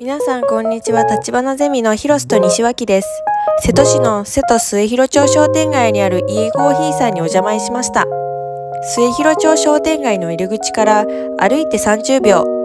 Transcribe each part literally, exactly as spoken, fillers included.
皆さんこんにちは。立花ゼミの広瀬と西脇です。瀬戸市の瀬戸末広町商店街にある家コーヒーさんにお邪魔しました。末広町商店街の入り口から歩いてさんじゅうびょ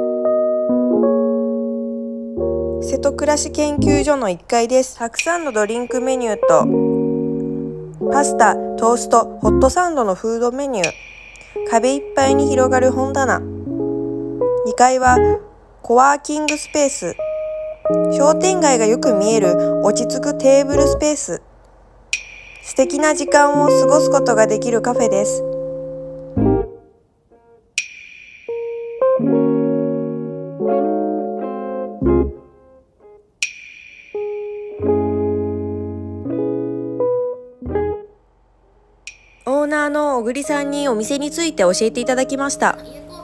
う。瀬戸暮らし研究所のいっかいです。たくさんのドリンクメニューとパスタ、トースト、ホットサンドのフードメニュー。壁いっぱいに広がる本棚。にかいはコワーキングスペース。商店街がよく見える落ち着くテーブルスペース。素敵な時間を過ごすことができるカフェです。オーナーの小栗さんにお店について教えていただきました。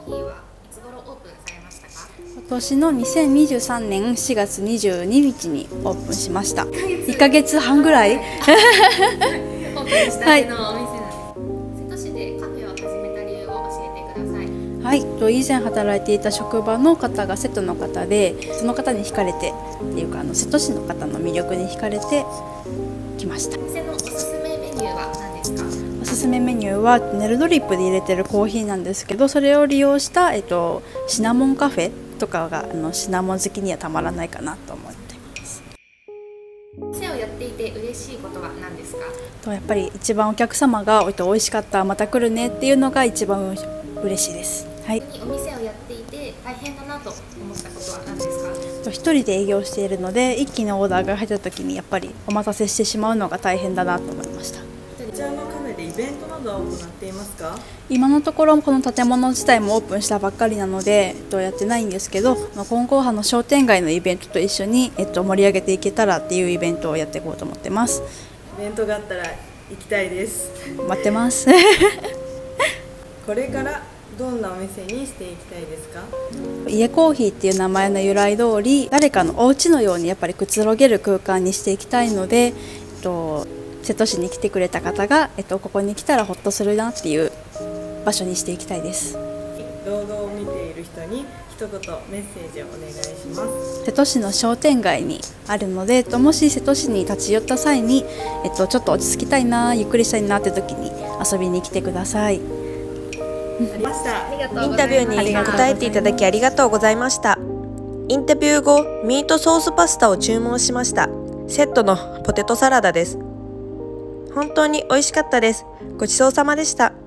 今年のにせんにじゅうさんねんしがつにじゅうににちにオープンしました。いっかげつはんぐらいオープンしたてのお店なんです。瀬戸市でカフェを始めた理由を教えてください。 はい、以前働いていた職場の方が瀬戸の方で、その方に惹かれてっていうか、あの瀬戸市の方の魅力に惹かれてきました。 店のおすすめメニューは何ですか？ おすすめメニューはネルドリップで入れてるコーヒーなんですけど、それを利用した、えっと、シナモンカフェとかがあのシナモン好きにはたまらないかなと思っています。 店をやっていて嬉しいことは何ですか？ とやっぱり一番お客様が美味しかった、また来るねっていうのが一番嬉しいです。はい。 お店をやっていて大変だなと思ったことは何ですか？ 一人で営業しているので、一気にオーダーが入った時にやっぱりお待たせしてしまうのが大変だなと思いました。 こちらのカフェでイベントなどは行っていますか？ 今のところこの建物自体もオープンしたばっかりなので、えっと、やってないんですけど、金光派の商店街のイベントと一緒に、えっと、盛り上げていけたらっていうイベントをやっていこうと思ってます。 イベントがあったら行きたいです。 待ってますこれからどんなお店にしていきたいですか？ 家コーヒーっていう名前の由来通り、誰かのお家のようにやっぱりくつろげる空間にしていきたいので、えっと、瀬戸市に来てくれた方が、えっと、ここに来たらほっとするなっていう場所にしていきたいです。 動画を見ている人に一言メッセージをお願いします。 瀬戸市の商店街にあるので、もし瀬戸市に立ち寄った際に、えっと、ちょっと落ち着きたいな、ゆっくりしたいなって時に遊びに来てください。 ありました。 インタビューに答えていただきありがとうございました。インタビュー後、ミートソースパスタを注文しました。セットのポテトサラダです。本当に美味しかったです。ごちそうさまでした。